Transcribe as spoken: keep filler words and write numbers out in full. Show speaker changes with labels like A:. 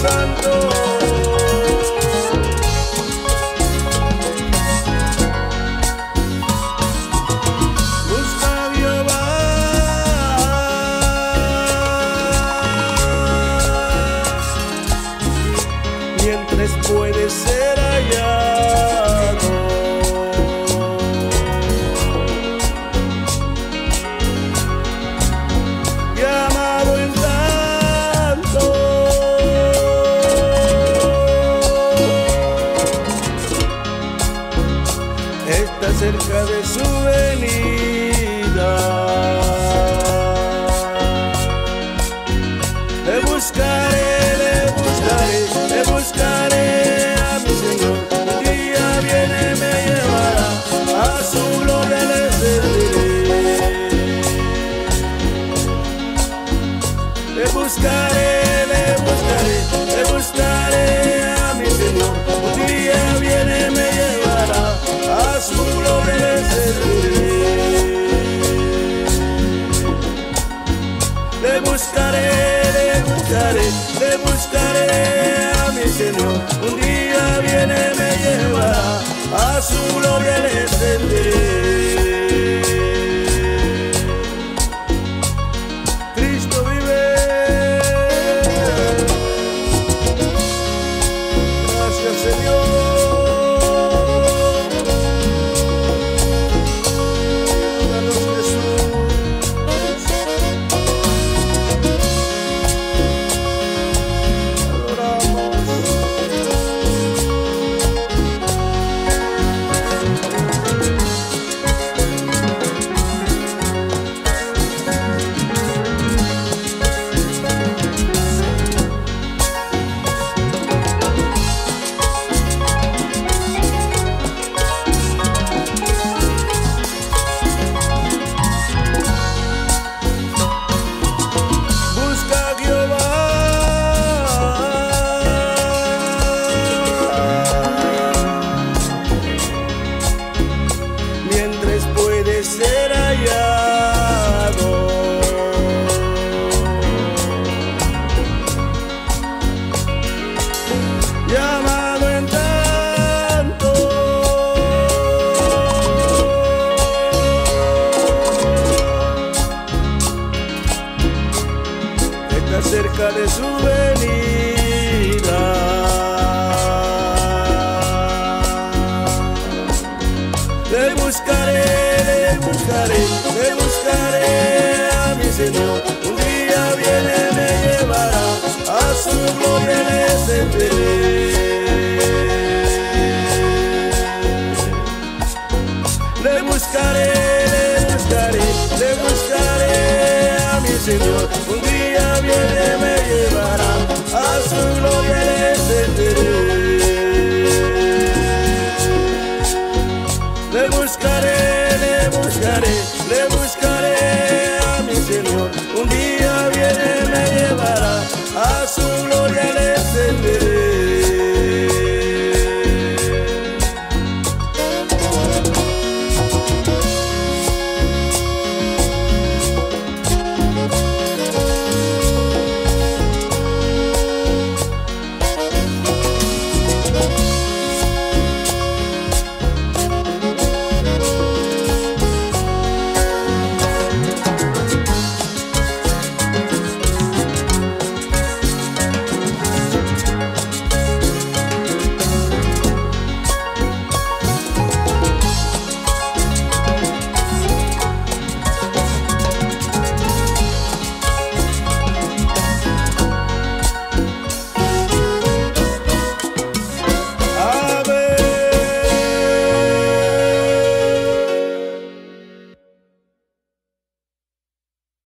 A: Santo. Busca a Jehová mientras puede ser hallado. Llamado en tanto, está cerca de su venida. Le buscaré, le buscaré, le buscaré a mi Señor. Un día viene, me llevará a su gloria, le serviré. Le buscaré, le buscaré, le buscaré a mi Señor. Un día viene, me llevará a su gloria, le serviré. Le buscaré, le buscaré, le buscaré a mi Señor. Un día viene, me llevará a su gloria, le serviré. Cristo vive. Gracias, Señor. Ayúdanos, Jesús. Ser hallado. Llamado en tanto, está cerca de su venida. Le buscaré, le buscaré, le buscaré a mi Señor.